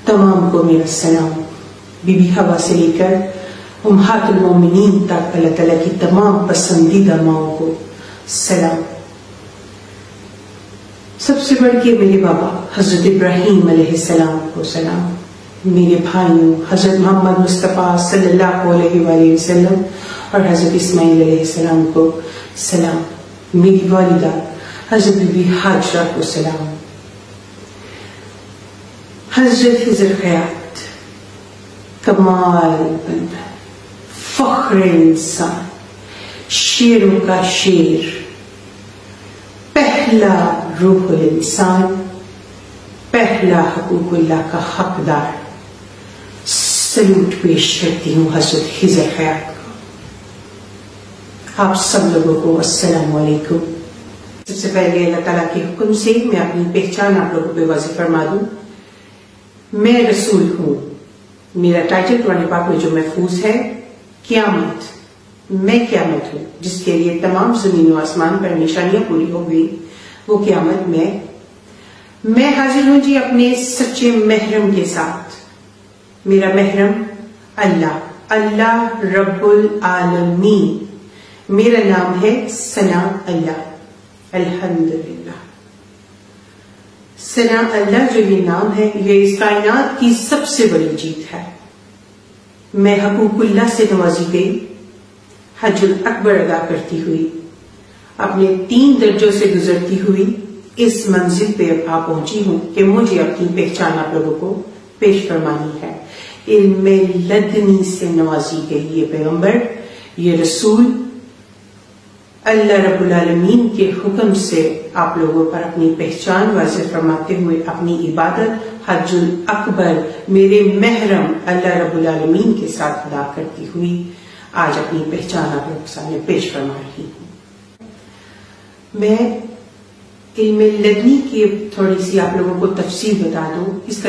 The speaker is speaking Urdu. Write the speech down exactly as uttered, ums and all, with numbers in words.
تمام کو میرا سلام. بی بی حوا سے لے کر امہات المومنین تک اللہ تعالیٰ کی تمام پسندیدہ ماؤں کو سلام. سب سے بڑھ کے میرے بابا حضرت ابراہیم علیہ السلام کو سلام. میرے بھائیوں حضرت محمد مصطفیٰ صلی اللہ علیہ وآلہ وسلم اور حضرت اسماعیل علیہ السلام کو سلام. میری والدہ حضرت بی بی حاجرہ کو سلام. حضرت خضر حیات کمال بندہ، فخر انسان، شیروں کا شیر، پہلا روح الانسان، پہلا حقوق اللہ کا حقدار. سلوٹ پیش کرتی ہوں حضرت خضر حیات کو. آپ سب لوگوں کو السلام علیکم. سب سے پہلے اللہ تعالیٰ کے حکم سے میں اپنی پہچان آپ لوگوں پہ واضح فرما دوں. میں رسول ہوں. میرا ٹائٹل قرآن پاک میں جو محفوظ ہے قیامت. میں قیامت ہوں جس کے لیے تمام زمین و آسمان پر نشانیاں پوری ہو گئی. وہ قیامت میں میں حاضر ہوں جی اپنے سچے محرم کے ساتھ. میرا محرم اللہ اللہ رب العالمین. میرا نام ہے ثنا اللہ. الحمدللہ. ثنا اللہ جو یہ نام ہے یہ اس کائنات کی سب سے بڑی جیت ہے. میں حقوق اللہ سے نوازی گئی. حج الاکبر ادا کرتی ہوئی اپنے تین درجوں سے گزرتی ہوئی اس منزل پہ اب آ پہنچی ہوں کہ مجھے اپنی پہچان آپ لوگوں کو پیش فرمانی ہے. علم لدنی سے نوازی گئی یہ پیغمبر، یہ رسول، اللہ رب العالمین کے حکم سے آپ لوگوں پر اپنی پہچان واضح فرماتے ہوئے اپنی عبادت حج الاکبر میرے محرم اللہ رب العالمین کے ساتھ ادا کرتی ہوئی آج اپنی پہچان آپ لوگوں کے سامنے پیش فرما رہی ہوں. میں علم لدنی کی تھوڑی سی آپ لوگوں کو تفصیل بتا دوں. اس کا